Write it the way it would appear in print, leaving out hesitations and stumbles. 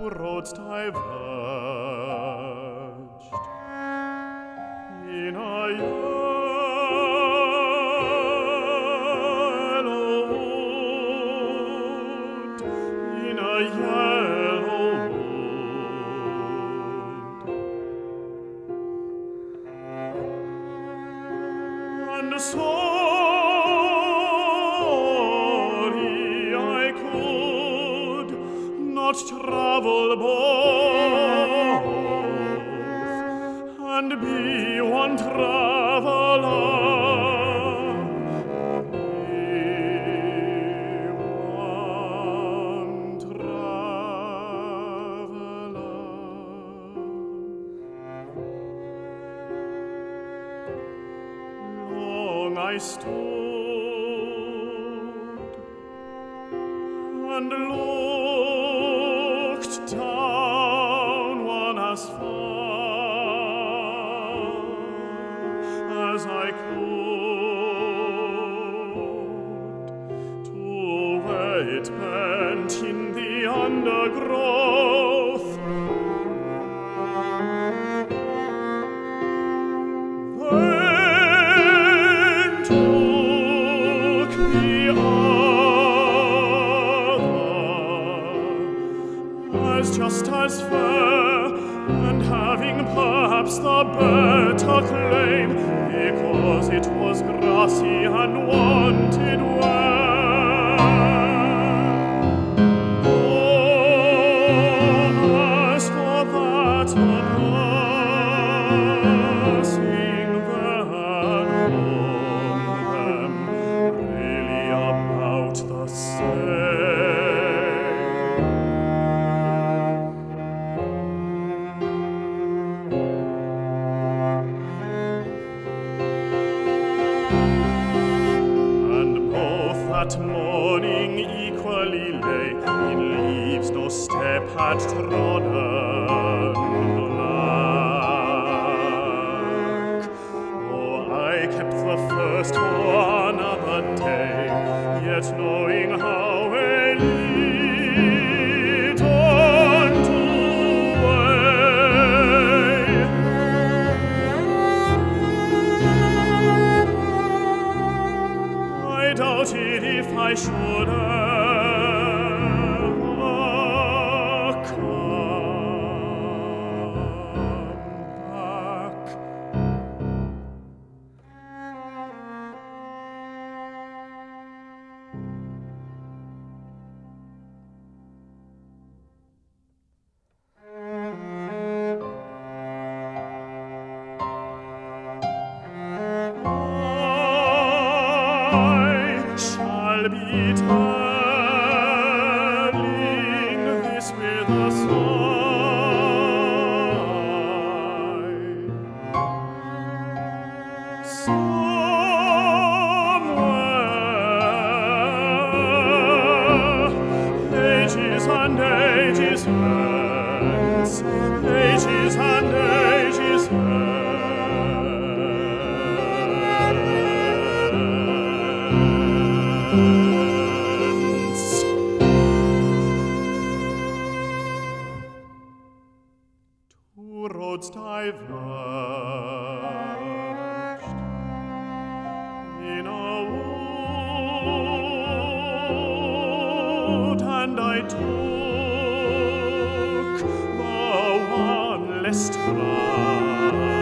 two roads diverged in a yellow wood, in a yellow wood. And sorry I could not travel both and be one traveler. I stood and looked down one as far as I could to where it bent in the undergrowth. Just as fair, and having perhaps the better claim, because it was grassy and wanted wear. Oh, as for that, the passing there among them, really about the same. That morning equally lay in leaves no step had trodden black. Oh, I kept the first for another day, yet knowing how a lead on to way. I doubted if I should ever come back. Be telling this with a sigh. Somewhere, ages and ages hence, ages and ages hence. Roads diverged in a wood, and I took the one less tried.